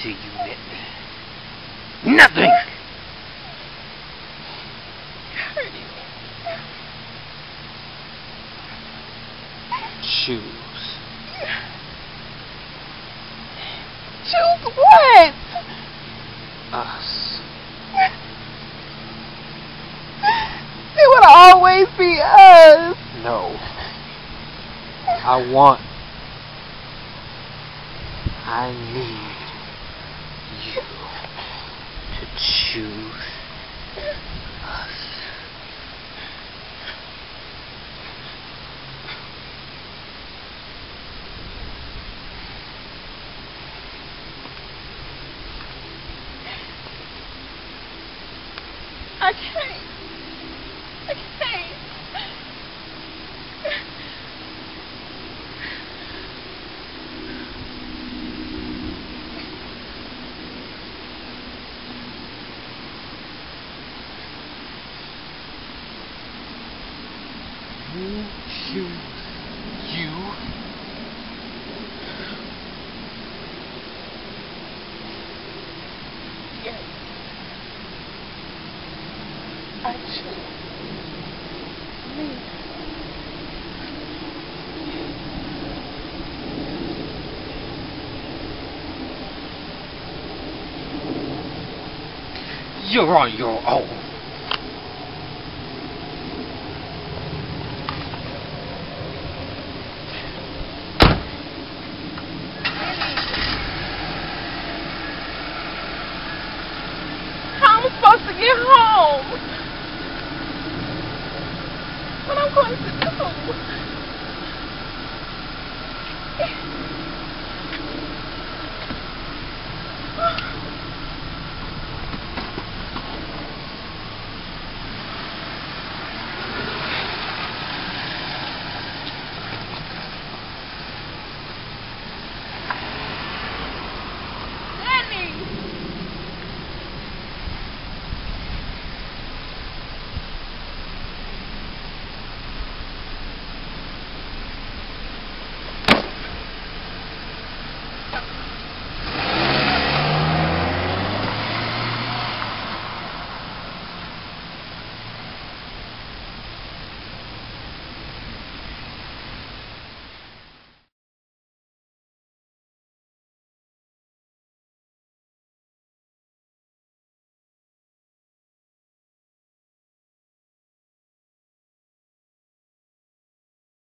to you, Whitney. Nothing! Choose. Choose what? Us. It would always be us. No. I need you to choose us. I can't. You choose you? Yes. I choose me. You're on your own. How am I supposed to get home? What I'm going to do?